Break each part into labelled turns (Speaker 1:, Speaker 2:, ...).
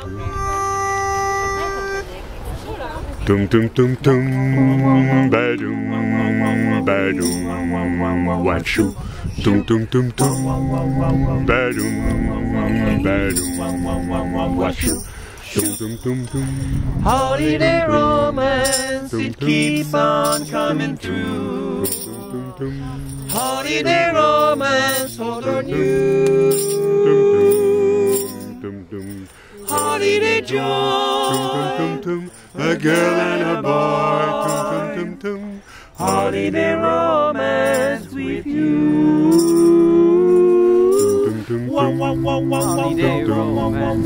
Speaker 1: Tum tum tum tum, badum, badum, wachoo. Tum tum tum tum, badum, badum, wachoo. Tum tum tum tum.
Speaker 2: Holiday romance, it keeps on coming through. Holiday romance, hold on you. Holiday joy,
Speaker 1: a girl and a boy.
Speaker 2: holiday romance with you. Holiday romance,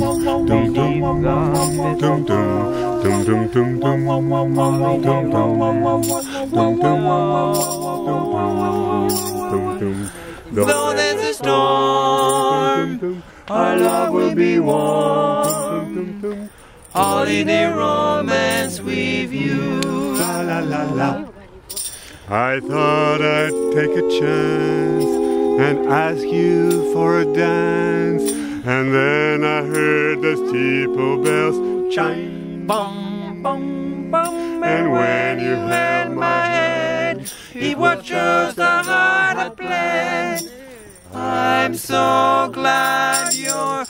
Speaker 2: though there's a storm, our love will be warm. Holiday romance with you.
Speaker 1: La la la la. I thought I'd take a chance and ask you for a dance, and then I heard the steeple bells chime.
Speaker 2: Bum, bum, bum,
Speaker 1: And when you held my hand,
Speaker 2: it was just a heart plan. I'm so glad you're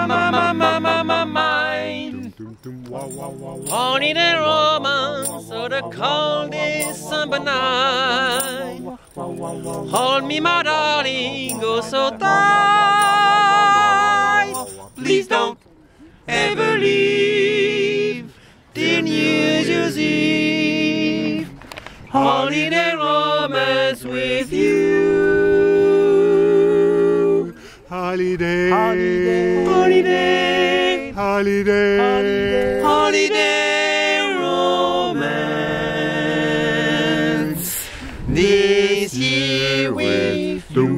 Speaker 2: mine. Holiday romance of the cold December night. Hold me, my darling, go so tight. Please don't ever leave till New Year's Eve. Holiday romance with you.
Speaker 1: holiday,
Speaker 2: Holiday, holiday,
Speaker 1: holiday,
Speaker 2: holiday romance. This year with you.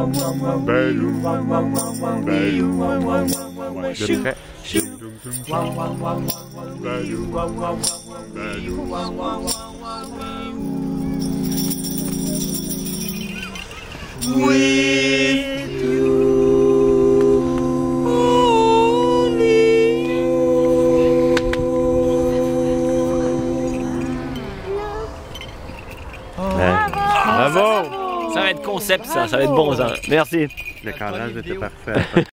Speaker 2: With you.
Speaker 3: Bravo! Ça va être concept ça va être bon ça. Merci.
Speaker 1: Le cadrage était parfait.